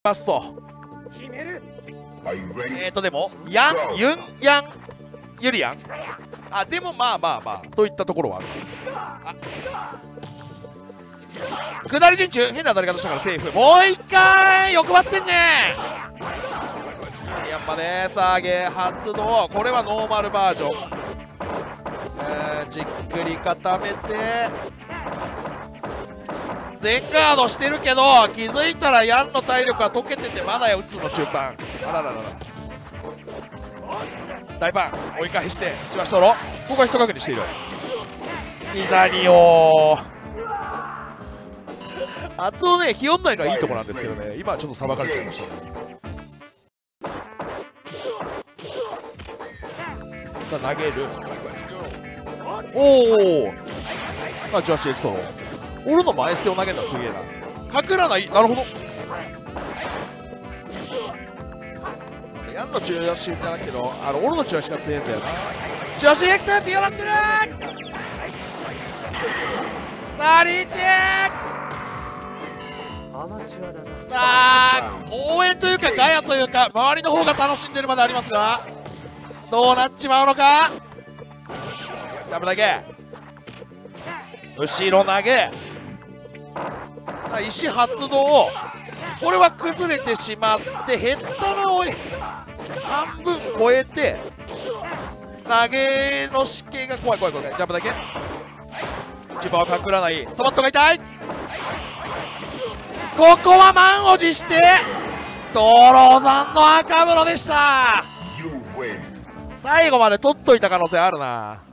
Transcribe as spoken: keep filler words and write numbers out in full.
ますと。えーとでもヤンユンヤンユリアン、あでもまあまあまあといったところはある。あ下り陣中変な当たり方したからセーフ。もう一回欲張ってんね。ヤンマでさあゲー発動。これはノーマルバージョン、えー、じっくり固めて全ガードしてるけど、気づいたらヤンの体力は溶けててまだや打つの中盤。あらららら大パン追い返して一番シトロ、ここは一確認している。膝によ圧をねひよんないのはいいとこなんですけどね、今はちょっとさばかれちゃいましたね。さあ投げる。おおさあじゅうはちエクソロ俺の前捨てを投げるのすげえな。隠らない。なるほど。ヤンの中足じゃなくけど、あの俺の中足が強いんだよな。中足エクセンビオラしてる。さあリーチ。さあ応援というかガヤというか周りの方が楽しんでるまでありますが、どうなっちまうのか。ダメだけ後ろ投げ。さあ石発動。これは崩れてしまってヘッダナを半分超えて投げの湿気が怖い怖い怖い。ジャンプだけ一番は隠らない。ストバットが痛い。ここは満を持してドローザンの赤風呂でした。最後まで取っといた可能性あるな。